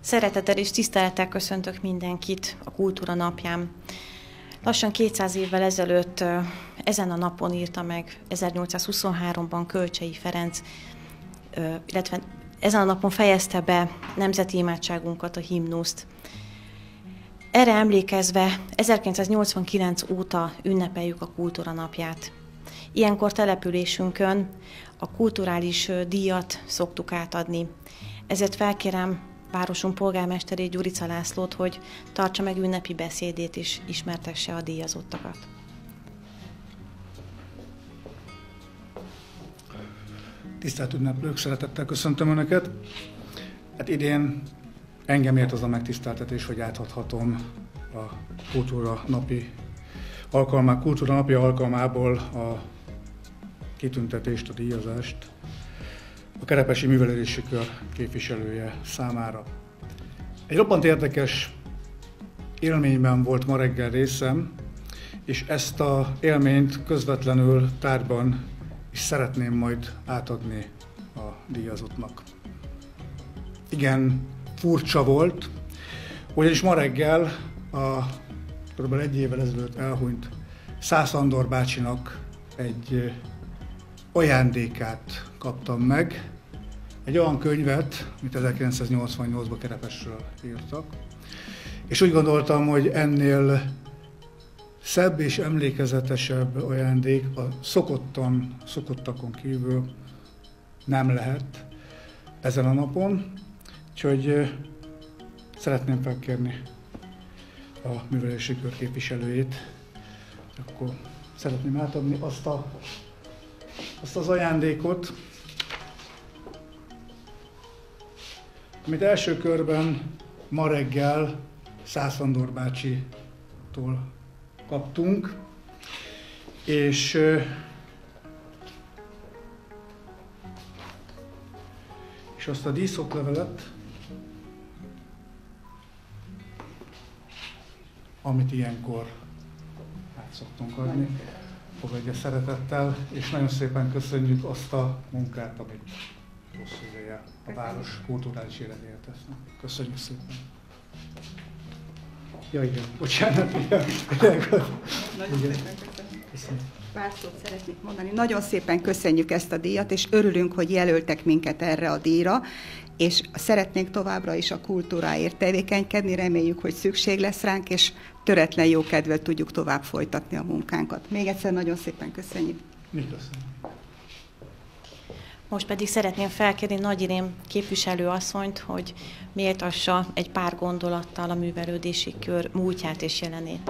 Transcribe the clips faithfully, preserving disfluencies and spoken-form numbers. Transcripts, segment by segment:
Szeretettel és tisztelettel köszöntök mindenkit a Kultúra napján. Lassan kétszáz évvel ezelőtt ezen a napon írta meg ezernyolcszázhuszonháromban Kölcsey Ferenc, illetve ezen a napon fejezte be nemzeti imádságunkat, a himnuszt. Erre emlékezve ezerkilencszáznyolcvankilenc óta ünnepeljük a Kultúra napját. Ilyenkor településünkön a kulturális díjat szoktuk átadni. Ezért felkérem városunk polgármesterét, Gyurica Lászlót, hogy tartsa meg ünnepi beszédét és ismertesse a díjazottakat. Tisztelt ünneplők, szeretettel köszöntöm Önöket. Hát idén engem ért az a megtiszteltetés, hogy átadhatom a Kultúra napi alkalmá, Kultúra napi alkalmából a kitüntetést, a díjazást a Kerepesi Művelődési Kör képviselője számára. Egy roppant érdekes élményben volt ma reggel részem, és ezt az élményt közvetlenül tárgyban is szeretném majd átadni a díjazottnak. Igen, furcsa volt, ugyanis ma reggel a kb. egy évvel ezelőtt elhunyt Szász Andor bácsinak egy ajándékát kaptam meg, egy olyan könyvet, amit ezerkilencszáznyolcvannyolcban Kerepesről írtak, és úgy gondoltam, hogy ennél szebb és emlékezetesebb ajándék a szokottan, szokottakon kívül nem lehet ezen a napon, úgyhogy szeretném felkérni a Művelődési Kör képviselőjét, akkor szeretném átadni azt, a, azt az ajándékot, amit első körben ma reggel Szász Andor bácsitól kaptunk, és és azt a díszoklevelet, amit ilyenkor át szoktunk adni, fogadja szeretettel, és nagyon szépen köszönjük azt a munkát, amit hosszú ideje a város kulturális életéért tesznek. Köszönjük szépen! Ja, igen, bocsánat, igen. Nagyon szépen köszönjük. Pár szót szeretnék mondani. Nagyon szépen köszönjük ezt a díjat, és örülünk, hogy jelöltek minket erre a díjra, és szeretnénk továbbra is a kultúráért tevékenykedni, reméljük, hogy szükség lesz ránk, és töretlen jókedvel tudjuk tovább folytatni a munkánkat. Még egyszer nagyon szépen köszönjük. Mi köszönjük. Most pedig szeretném felkérni Nagy Irén képviselőasszonyt, hogy méltassa egy pár gondolattal a Művelődési Kör múltját és jelenét.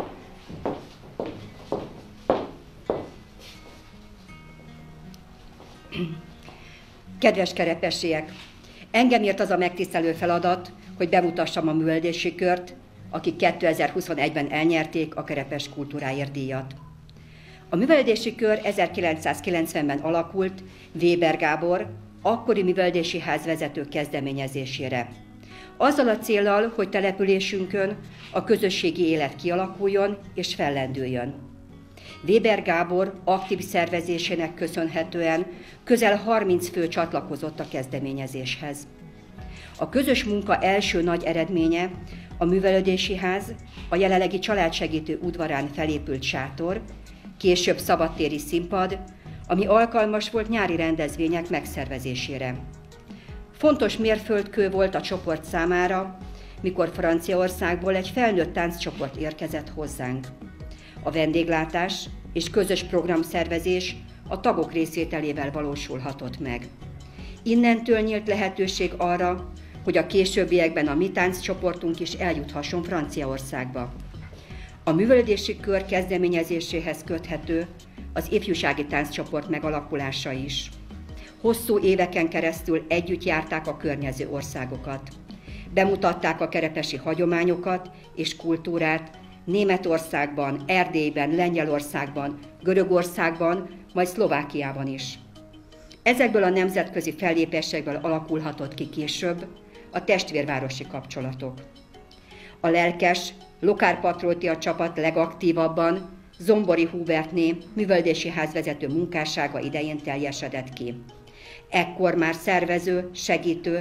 Kedves kerepesiek! Engem ért az a megtisztelő feladat, hogy bemutassam a Művelődési Kört, akik kétezer-huszonegyben elnyerték a Kerepes Kultúráért díjat. A Művelődési Kör ezerkilencszázkilencvenben alakult Weber Gábor, akkori művelődési ház vezető kezdeményezésére. Azzal a céllal, hogy településünkön a közösségi élet kialakuljon és fellendüljön. Weber Gábor aktív szervezésének köszönhetően közel harminc fő csatlakozott a kezdeményezéshez. A közös munka első nagy eredménye a művelődési ház, a jelenlegi családsegítő udvarán felépült sátor, később szabadtéri színpad, ami alkalmas volt nyári rendezvények megszervezésére. Fontos mérföldkő volt a csoport számára, mikor Franciaországból egy felnőtt tánccsoport érkezett hozzánk. A vendéglátás és közös programszervezés a tagok részvételével valósulhatott meg. Innentől nyílt lehetőség arra, hogy a későbbiekben a mi tánccsoportunk is eljuthasson Franciaországba. A Művelődési Kör kezdeményezéséhez köthető az ifjúsági tánccsoport megalakulása is. Hosszú éveken keresztül együtt járták a környező országokat. Bemutatták a kerepesi hagyományokat és kultúrát Németországban, Erdélyben, Lengyelországban, Görögországban, majd Szlovákiában is. Ezekből a nemzetközi fellépésekből alakulhatott ki később a testvérvárosi kapcsolatok. A lelkes, lokálpatrióta csapat legaktívabban Zombori Hubertné művelődési házvezető munkássága idején teljesedett ki. Ekkor már szervező, segítő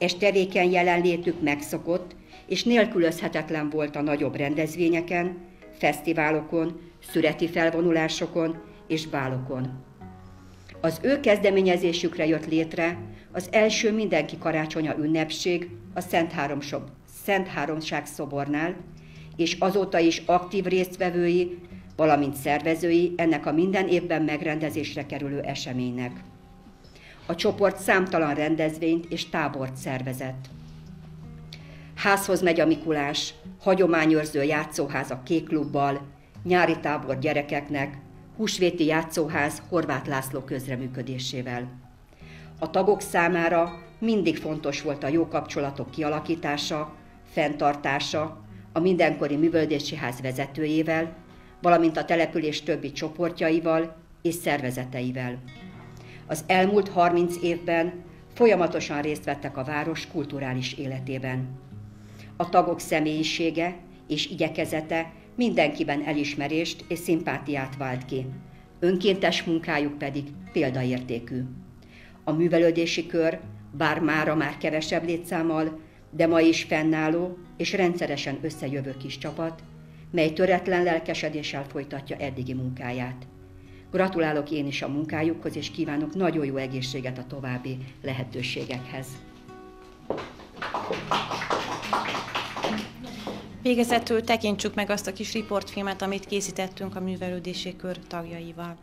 és tevékeny jelenlétük megszokott, és nélkülözhetetlen volt a nagyobb rendezvényeken, fesztiválokon, szüreti felvonulásokon és bálokon. Az ő kezdeményezésükre jött létre az első mindenki karácsonya ünnepség a Szent, Háromsob, Szent Háromság szobornál, és azóta is aktív résztvevői, valamint szervezői ennek a minden évben megrendezésre kerülő eseménynek. A csoport számtalan rendezvényt és tábort szervezett. Házhoz megy a Mikulás, hagyományőrző játszóház a Kék Klubbal, nyári tábor gyerekeknek, húsvéti játszóház Horváth László közreműködésével. A tagok számára mindig fontos volt a jó kapcsolatok kialakítása, fenntartása a mindenkori művelődési ház vezetőjével, valamint a település többi csoportjaival és szervezeteivel. Az elmúlt harminc évben folyamatosan részt vettek a város kulturális életében. A tagok személyisége és igyekezete mindenkiben elismerést és szimpátiát vált ki, önkéntes munkájuk pedig példaértékű. A művelődési kör, bár mára már kevesebb létszámmal, de ma is fennálló és rendszeresen összejövő kis csapat, mely töretlen lelkesedéssel folytatja eddigi munkáját. Gratulálok én is a munkájukhoz, és kívánok nagyon jó egészséget a további lehetőségekhez. Végezetül tekintsük meg azt a kis riportfilmet, amit készítettünk a művelődési kör tagjaival.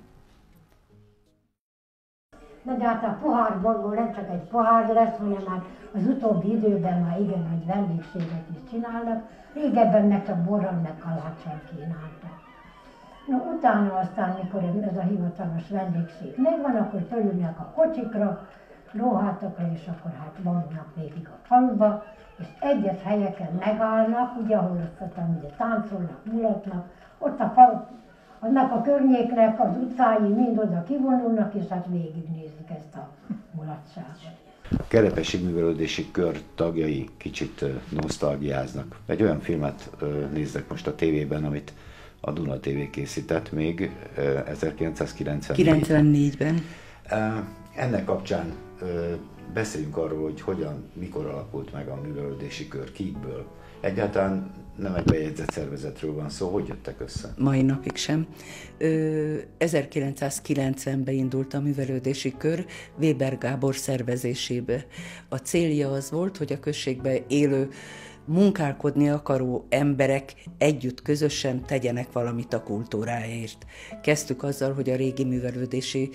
Na de hát a pohárból nem csak egy pohár lesz, hanem már az utóbbi időben már igen nagy vendégséget is csinálnak. Régebben meg csak borral meg kaláccsal kínáltak. No, utána aztán, mikor ez a hivatalos vendégség megvan, akkor fölülnek a kocsikra, lóhátokra, és akkor hát vonulnak végig a faluba, és egyes helyeken megállnak, ugye, ahol aztán ugye táncolnak, mulatnak, ott a falu, annak a környéknek az utcái mind oda kivonulnak, és hát végignézik ezt a mulatságot. A Kerepesi Művelődési Kör tagjai kicsit nosztalgiáznak. Egy olyan filmet néznek most a tévében, amit a Duna té vé készített még ezerkilencszázkilencvennégyben. Ennek kapcsán beszéljünk arról, hogy hogyan, mikor alakult meg a művelődési kör, kikből. Egyáltalán nem egy bejegyzett szervezetről van szó, hogy jöttek össze? Mai napig sem. ezerkilencszázkilencvenben indult a művelődési kör Weber Gábor szervezésébe. A célja az volt, hogy a községben élő, munkálkodni akaró emberek együtt, közösen tegyenek valamit a kultúráért. Kezdtük azzal, hogy a régi művelődési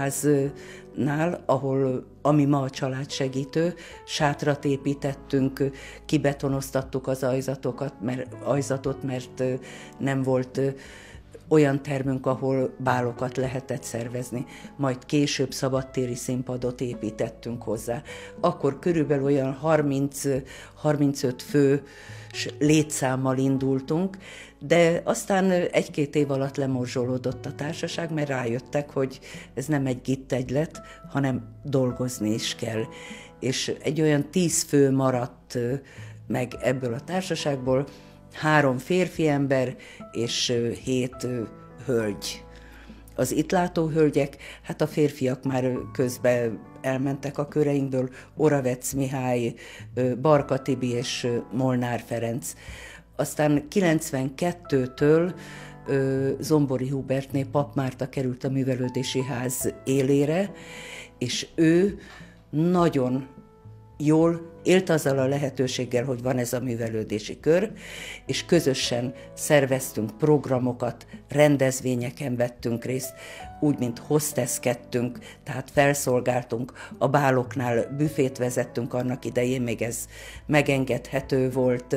háznál, ahol, ami ma a családsegítő, sátrat építettünk, kibetonoztattuk az ajzatokat, mert, ajzatot, mert nem volt olyan termünk, ahol bálokat lehetett szervezni. Majd később szabadtéri színpadot építettünk hozzá. Akkor körülbelül olyan harminc-harmincöt fő létszámmal indultunk, de aztán egy-két év alatt lemorzsolódott a társaság, mert rájöttek, hogy ez nem egy gittegylet, hanem dolgozni is kell. És egy olyan tíz fő maradt meg ebből a társaságból, három férfi ember és hét hölgy. Az itt látó hölgyek, hát a férfiak már közben elmentek a köreinkből, Oravec Mihály, Barka Tibi és Molnár Ferenc. Aztán kilencvenkettőtől Zombori Hubertné Pap Márta került a művelődési ház élére, és ő nagyon jól élt azzal a lehetőséggel, hogy van ez a művelődési kör, és közösen szerveztünk programokat, rendezvényeken vettünk részt, úgy, mint hosteszkedtünk, tehát felszolgáltunk, a báloknál büfét vezettünk annak idején, még ez megengedhető volt,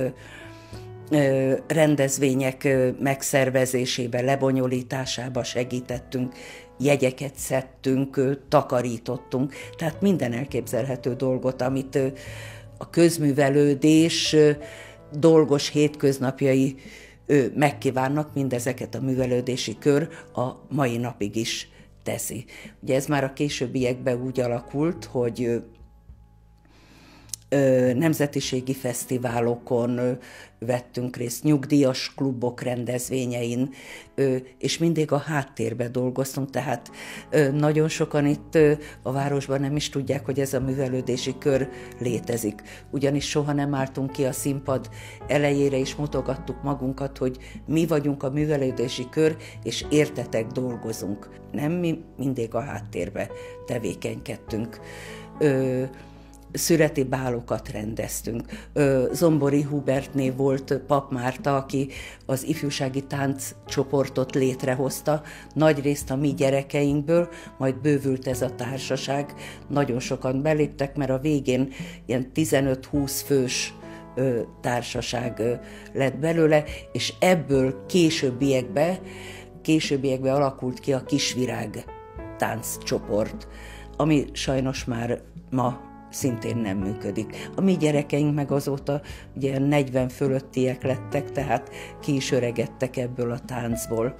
rendezvények megszervezésébe, lebonyolításába segítettünk, jegyeket szedtünk, takarítottunk, tehát minden elképzelhető dolgot, amit a közművelődés dolgos hétköznapjai megkívánnak, mindezeket a művelődési kör a mai napig is teszi. Ugye ez már a későbbiekben úgy alakult, hogy nemzetiségi fesztiválokon vettünk részt, nyugdíjas klubok rendezvényein, és mindig a háttérbe dolgoztunk, tehát nagyon sokan itt a városban nem is tudják, hogy ez a művelődési kör létezik. Ugyanis soha nem álltunk ki a színpad elejére, és mutogattuk magunkat, hogy mi vagyunk a művelődési kör, és értetek dolgozunk. Nem, mi mindig a háttérbe tevékenykedtünk. Szüreti bálokat rendeztünk. Zombori Hubertné volt Pap Márta, aki az ifjúsági tánccsoportot létrehozta, nagyrészt a mi gyerekeinkből, majd bővült ez a társaság. Nagyon sokan beléptek, mert a végén ilyen tizenöt-húsz fős társaság lett belőle, és ebből későbbiekben, későbbiekben alakult ki a Kisvirág tánccsoport, ami sajnos már ma szintén nem működik. A mi gyerekeink meg azóta ugye negyven fölöttiek lettek, tehát ki is öregedtek ebből a táncból.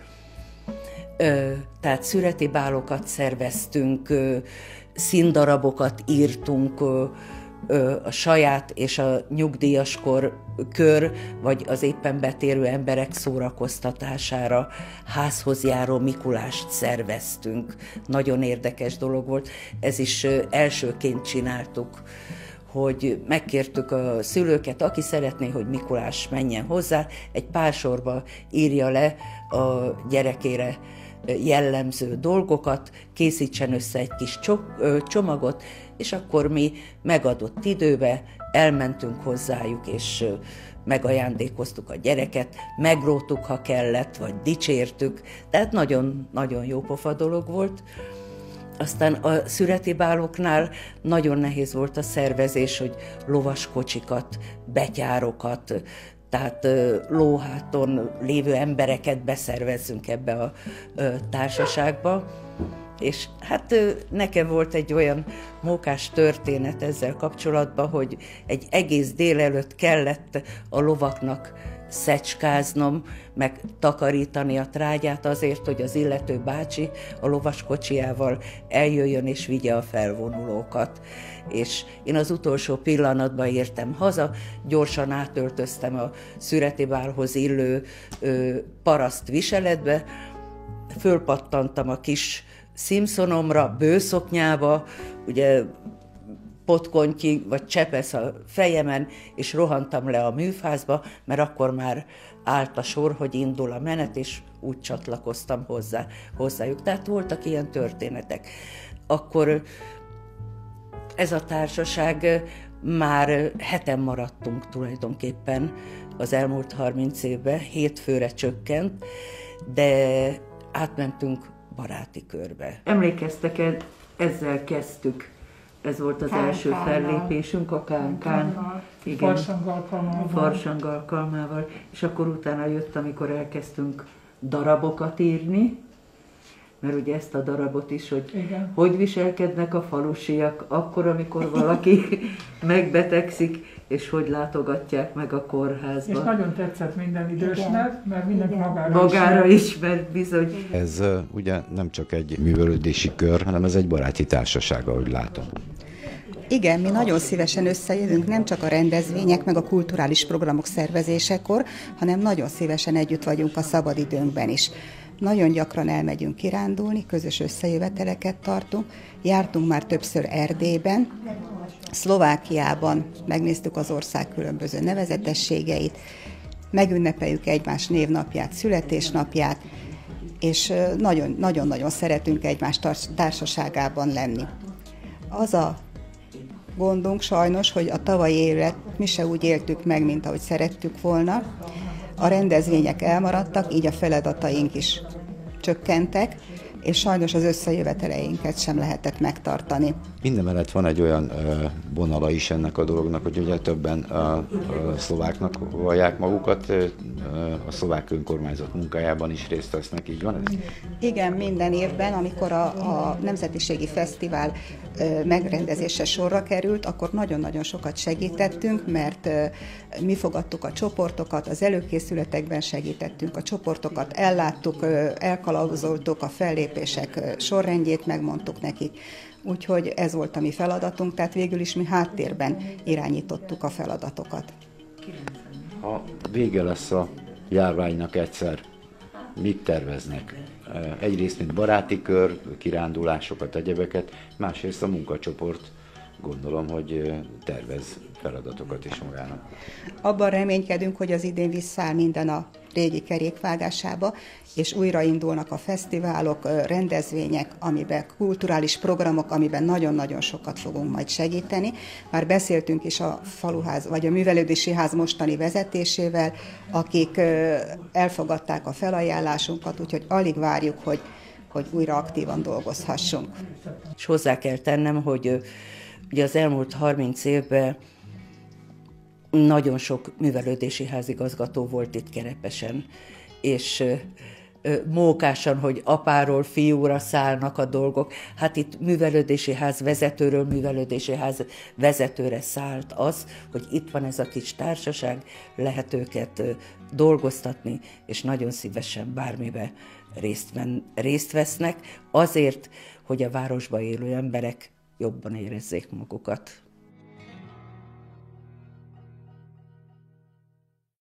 Ö, tehát szüreti bálokat szerveztünk, ö, színdarabokat írtunk, ö, ö, a saját és a nyugdíjaskor kör, vagy az éppen betérő emberek szórakoztatására házhoz járó Mikulást szerveztünk. Nagyon érdekes dolog volt. Ez is elsőként csináltuk, hogy megkértük a szülőket, aki szeretné, hogy Mikulás menjen hozzá, egy pár sorba írja le a gyerekére jellemző dolgokat, készítsen össze egy kis csomagot, és akkor mi megadott időbe elmentünk hozzájuk, és megajándékoztuk a gyereket, megrótuk, ha kellett, vagy dicsértük, tehát nagyon-nagyon jó pofa dolog volt. Aztán a szüreti báloknál nagyon nehéz volt a szervezés, hogy lovaskocsikat, betyárokat, tehát lóháton lévő embereket beszervezzünk ebbe a társaságba. És hát nekem volt egy olyan mókás történet ezzel kapcsolatban, hogy egy egész délelőtt kellett a lovaknak szecskáznom, meg takarítani a trágyát azért, hogy az illető bácsi a lovaskocsijával eljöjjön és vigye a felvonulókat. És én az utolsó pillanatban értem haza, gyorsan átöltöztem a szüreti bálhoz illő ö, paraszt viseletbe, fölpattantam a kis Simpsonomra, bőszoknyába, ugye potkontyi vagy csepesz a fejemen, és rohantam le a műfázba, mert akkor már állt a sor, hogy indul a menet, és úgy csatlakoztam hozzá, hozzájuk. Tehát voltak ilyen történetek. Akkor ez a társaság, már heten maradtunk tulajdonképpen az elmúlt harminc évben, hétfőre csökkent, de átmentünk baráti körbe. Emlékeztek-e, ezzel kezdtük. Ez volt az első fellépésünk, a kánkán. Igen, farsang alkalmával. Farsang alkalmával. És akkor utána jött, amikor elkezdtünk darabokat írni, mert ugye ezt a darabot is, hogy igen, hogy viselkednek a falusiak akkor, amikor valaki megbetegszik, és hogy látogatják meg a kórházba. És nagyon tetszett minden idősnek, mert mindenki magára, magára ismert bizony. Ez uh, ugye nem csak egy művelődési kör, hanem ez egy baráti társaság, ahogy látom. Igen, mi nagyon szívesen összejövünk, nem csak a rendezvények, meg a kulturális programok szervezésekor, hanem nagyon szívesen együtt vagyunk a szabadidőnkben is. Nagyon gyakran elmegyünk kirándulni, közös összejöveteleket tartunk, jártunk már többször Erdélyben, Szlovákiában megnéztük az ország különböző nevezetességeit, megünnepeljük egymás névnapját, születésnapját, és nagyon-nagyon szeretünk egymás társaságában lenni. Az a gondunk sajnos, hogy a tavalyi évet mi se úgy éltük meg, mint ahogy szerettük volna. A rendezvények elmaradtak, így a feladataink is csökkentek, és sajnos az összejöveteleinket sem lehetett megtartani. Mindemellett van egy olyan ö, vonala is ennek a dolognak, hogy ugye többen a, a szlováknak vallják magukat, ö, a szlovák önkormányzat munkájában is részt vesznek, így van ez? Igen, minden évben, amikor a, a Nemzetiségi Fesztivál ö, megrendezése sorra került, akkor nagyon-nagyon sokat segítettünk, mert ö, mi fogadtuk a csoportokat, az előkészületekben segítettünk a csoportokat, elláttuk, ö, elkalauzoltuk a fellépések sorrendjét, megmondtuk nekik, úgyhogy ez volt a mi feladatunk, tehát végül is mi háttérben irányítottuk a feladatokat. Ha vége lesz a járványnak egyszer, mit terveznek? Egyrészt, mint baráti kör, kirándulásokat, egyebeket, másrészt a munkacsoport, gondolom, hogy tervez feladatokat is magának. Abban reménykedünk, hogy az idén visszáll minden a régi kerékvágásába, és újraindulnak a fesztiválok, rendezvények, amiben kulturális programok, amiben nagyon-nagyon sokat fogunk majd segíteni. Már beszéltünk is a faluház, vagy a művelődési ház mostani vezetésével, akik elfogadták a felajánlásunkat, úgyhogy alig várjuk, hogy, hogy újra aktívan dolgozhassunk. És hozzá kell tennem, hogy ugye az elmúlt harminc évben nagyon sok művelődési házigazgató volt itt Kerepesen, és mókásan, hogy apáról fiúra szállnak a dolgok. Hát itt művelődési ház vezetőről művelődési ház vezetőre szállt az, hogy itt van ez a kis társaság, lehet őket dolgoztatni, és nagyon szívesen bármibe részt, ven, részt vesznek, azért, hogy a városban élő emberek jobban érezzék magukat.